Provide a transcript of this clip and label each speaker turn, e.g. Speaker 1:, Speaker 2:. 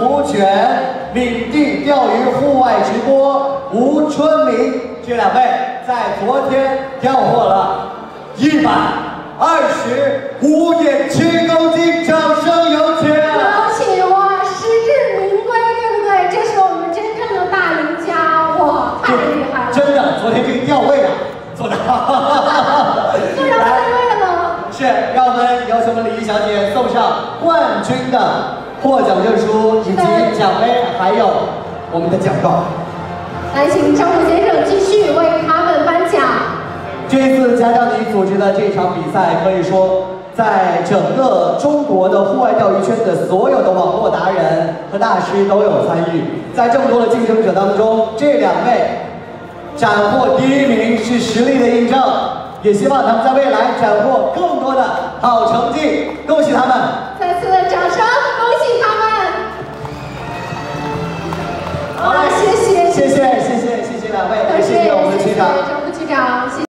Speaker 1: 吴权、领地钓鱼户外直播吴春明这2位在昨天钓获了125.7公斤，掌声有请！
Speaker 2: 有请哇，实至名归，对不对？这是我们真正的大赢家，哇，太厉害了！
Speaker 1: 真的，昨天这个钓位啊，做得好。
Speaker 2: 非常对位了。
Speaker 1: 是，让我们有请我们李毅小姐送上冠军的获奖证书以及奖杯，还有我们的奖状。
Speaker 2: 来，请张武先生继续为他们颁奖。
Speaker 1: 这一次家长里组织的这场比赛，可以说在整个中国的户外钓鱼圈的所有的网络达人和大师都有参与。在这么多的竞争者当中，这2位斩获第1名是实力的印证，也希望他们在未来斩获更多的好成绩，恭喜他们！
Speaker 2: 再次的掌声，恭喜他们！好了，谢谢2位，
Speaker 1: 谢谢2位，也谢谢我们的区长。
Speaker 2: 张副区长，谢谢。